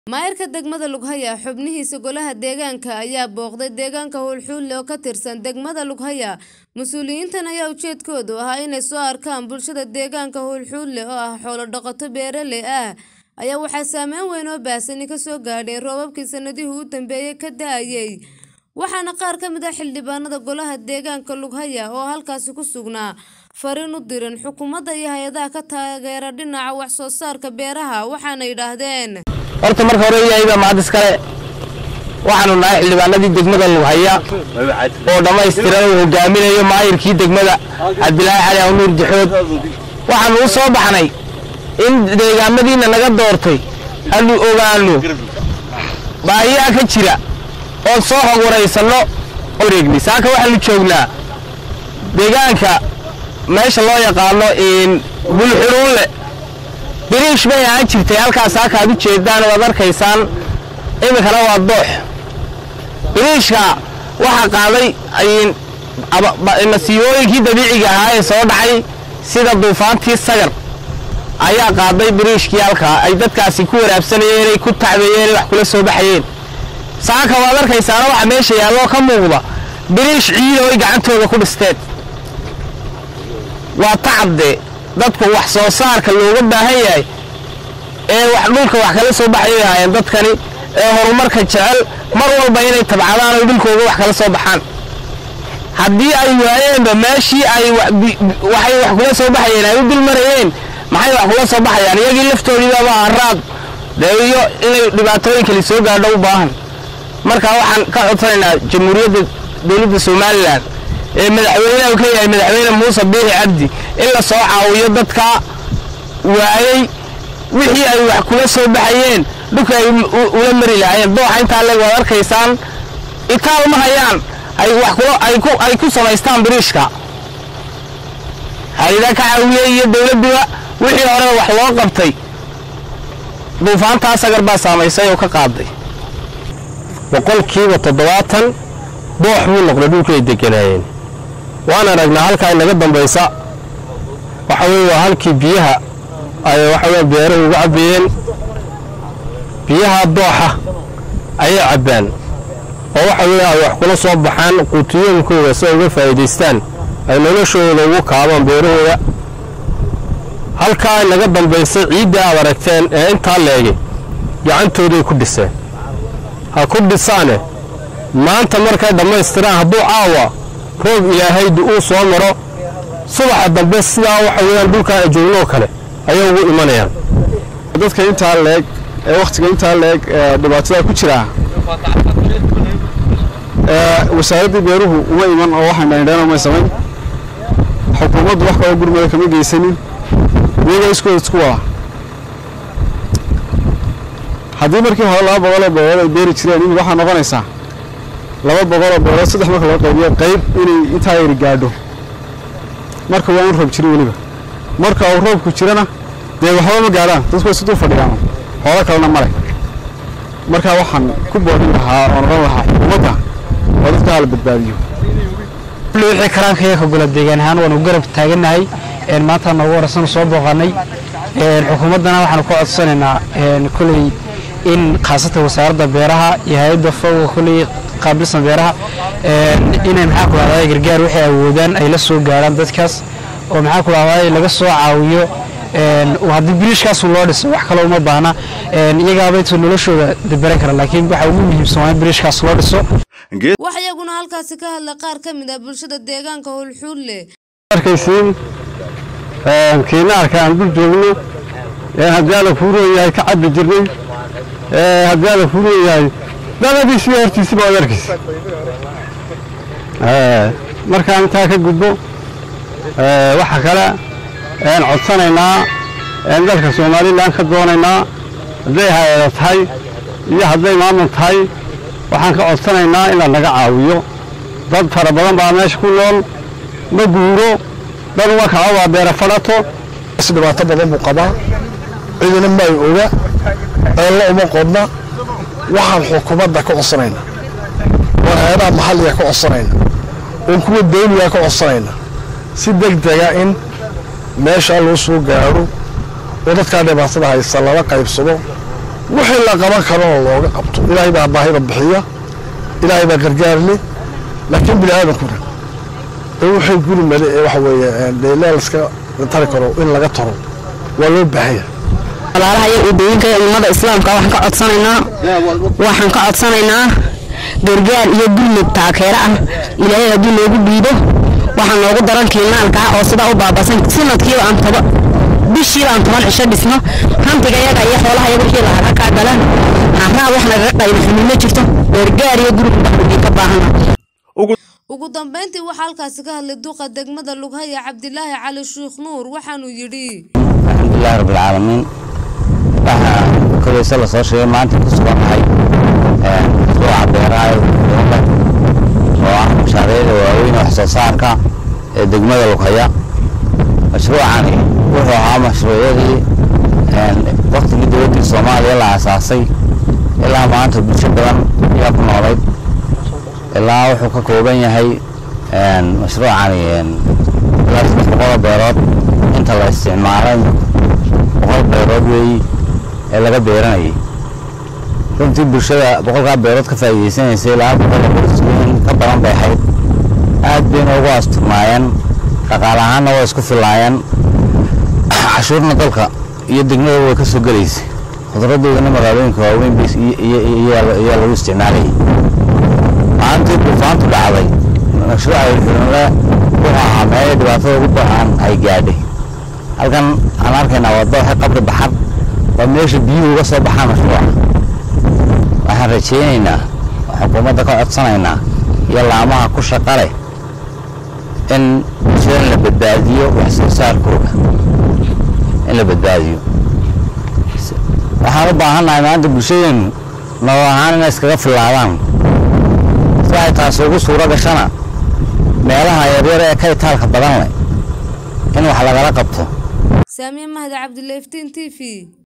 maayirka degmada Lughaya xubnihiisa golaha deegaanka ayaa booqday deegaanka Hulxuule oo ka tirsan degmada Lughaya mas'uuliyiintan ayaa ujeedkoodu ahaa inay soo arkaan bulshada deegaanka Hulxuule oo ah xoolo dhaqato beeraley ah ayaa waxa saameyn weyn oo baasan ka soo gaadhay roobabkii sanadihii u dambeeyay ka daayay waxaana qaar ka mid ah xildhibaanada golaha deegaanka Lughaya oo halkaas ku sugnaa fariin u diran xukuumadda iyo hay'adaha ka taageera dhinaca wax soo saarka beeraha waxaana yiraahdeen horta marka hore yaayba maadis kale waxaanu nahay xildhibaanadii degmada Lughaya oo dhameystiran oo hogaaminayo maayirkii degmada Cabdilaahi Cali Nuur Dixood waxaanu u soo baxnay in deegaamadiina naga doortay aanu ogaano baahiyaha ka jira oo soo horeysano wareegni saaka waxaanu joognaa deegaanka meesha loo yaqaano in Hulxuule biriish bay aan jirtay halkaas ka u jeedaan oo arkaysaan imikana waa doox biriishka waxa qaaday ay nasiibooyinkii dabiiciga ahaa ee soo dhacay sida duufaantii sagar ayaa qaaday biriishkii halka ay dadkaasi ku waraabsanayeen ay ku tacbeeyeen wax kula soo baxayeen saaka waa arkaysaan waxa meesha yaalo ka muuqda biriish ciid oo ay gacantooda ku dhisteen waa tacabde dadku wax soo saarka looga baahan yahay ee wax dhulka wax kala soo baxayeen dadkani ee horumarka jecel mar walba inay tabcadaan oo dhulkooda wax kala soo baxaan haddii ay waayeen meeshii ay waxay wax kula soo baxayeen ay u dul marayeen maxay wax kula soo baxayaan iyagii laftoodii baa araad deeyo inay dhibaatooyin kale soo gaadho u baahan marka waxaan ka codsanaynaa jamhuuriyadda dawladda Soomaaliland ee madaxweynaha ka yahay madaxweyne Muuse Biixi Cabdi in la soo caawiyo dadka waayay wixii ay wax kula soo baxayeen dhulka ay ula mari lahaayeen dooxa inta la wada arkaysaan itaal ma hayaan ay wax kula ay ku samaystaan biriishka hay'ada ka caawiyay iyo dawladda wixii hore wax loo qabtay duufaanta sagar baa saameysay oo ka qaaday boqolkiiba 70 doox buu noqday dhulka ay deganayeen waana aragnaa halka ay naga dambaysa waxa weeye halkii biyaha ay waxa beeruhu uga cabiyeen biyaha dooxa ay cabaan oo waxa weeye ay wax kula soo baxaan quutiyooyinkooda si ay uga faa'iideystaan ay noloshooda ugu kaabaan beerahooda halka ay naga dambaysa ciidda aad aragteen ee inta leegay gacantooda ku dhiseen ha ku dhisaane maanta markay dhameystiraan hadduu caawa roob ilaahay uu soo maro subaxa dambe sidaa waxa weeyaan dhulka ay joogno kale ayay ugu imanayaan dadka inta leeg ee waqtiga inta leeg dhibaatada ku jira wasaaradda beeruhu uma iman oo waxaan dhaynaa ma sameyn xukuumaddu wax kale gurmada kama geysanin iyaga isku waa haddii markii hore 200 beerood ay beeri jireen in waxa noqonaysa 200 beerood saddex marka loo qaybiyo qayb inay inta ay gaadho marka waan roob jiray waliba marka uu roobku jirana dee waxba ma gaaraan dadku way sidoo fadhiyaan xoolo kalena mare marka waxaan ku boodin lahaa oo noqon lahaa xukuumadda oo dadka la badbaadiyo wixii karaanka ka gula deegaan ahaan waan u garab taaganahay maanta nagu warsan soo booqanay xukuumaddana waxaan ku codsanaynaa kulay in qaasata wasaaradda beeraha iyo hay'adda fawga kulay qaabilsan beeraha inay maxaa ku dhacday gargaar wixii awoodaan ay la soo gaaraan dadkaas oo maxaa ku dhacday laga soo caawiyo haddii biriishkaas loo dhiso wax kale uma baahna iyaga bay noloshooda dabaran kara laakiin waxa ugu muhiimsan waa in biriishkaas loo dhiso waxayaguna halkaas ka hadla qaar ka mid ah bulshada deegaanka Hulxuule arkaysiin kiinaarka aan dul joogno haddii la fuureeyay ka cabbi jirnay haddii la fuureeyay daladiisi hortiisa baa arkis marka inta ka gudbo waxa kale aan codsanaynaa dalka Soomaaliland ka doonaynaa haday hay'ado tahay iyo haday maamul tahay waxaan ka codsanaynaa in la naga caawiyo dad fara badan baa meesha ku nool ma guuro dad waxa waa beer falato dhibaato badan buu qabaa cidina ma oga alla uma qodna waxaan xukuumadda ka codsanaynaa oo hay'adaha maxalliga ka codsanaynaa oo kuwa dawliga ka codsanaynaa si degdeg ah in meesha loo soo gaaro oo dadka dhibaatada haysta laba qaybsado wixii la qaban karo looga qabto ilaahay baa baahida bixiya ilaahay baa gargaar leh laakiin bini'aadankuna wixii guri male waxa weeye deelaalska tari karo in laga taro waa loo baahan walaalaha iyo udooyinka ummada islaamka waxaan ka codsanaynaa gargaar iyo gurmad taageero ah ilaahay haddii loogu dhiibo waxaan noogu daran kiinaalka oo sida u baabasan sanadkiiba aan toba bishiiba aan 10 cisho dhisno hantiga iyaga iyo xoolaha iyaga wixii laga ka galan haraa wax laga qayb ma jirto gargaar iyo gurmad ka baahan ugu dambeyntii waxa halkaas ka hadlay duqa degmada Lughaya Cabdilaahi Cali Sheekh Nuur waxaanu yiri alxamdulillaah rabbil caalamiin waxa kale sala soo sheegay maanta ku suganahay waa beeraha oo mashaariicda waaweyn wax soo saarka ee degmada Lughaya mashruucani wuxuu ahaa mashruucyadii waqtigii dowladda Soomaaliya la aasaasay ilaa maanta bulsho badan ayaa ku noolay ilaa wuxuu ka kooban yahay mashruucani ilaa 300 beerood inta la isticmaalay 100 beerood weey ee laga beeranayay runtii bulshada 100 beerood ka faa'iideysanaysa ilaa 100 ka badan bay ahayd aad bay ugu asturmaayeen dhaqaale ahaan waa isku filaayeen cashuurna dalka iyo degmada way ka soo galeysay khudradooda magaalooyinka waaweyn iyo lagu isticmaalay maanta duufaantu dhacday mashruuca wuxuu ahaa meel dhibaatada ugu badan ay gaadhay halkan aan arkaynaa waddo qabri baxar oo meesha biyuhu uga soo baxaan mashruuca waxaan rajaynaynaa xukuumadda ka codsanaynaa iyo laamaha ku shaqo leh in bulshada la badbaadiyo wax soo saarkooda in la badbaadiyo waxaan u baahanahay maanta bulshadeenu nolol ahaan inay iskaga filaadaan si ay taas ugu suura gashana meelaha yaryar ee ka itaalka badan leh in wax lagala qabto Saamiya Mahdi Cabdilaahi TV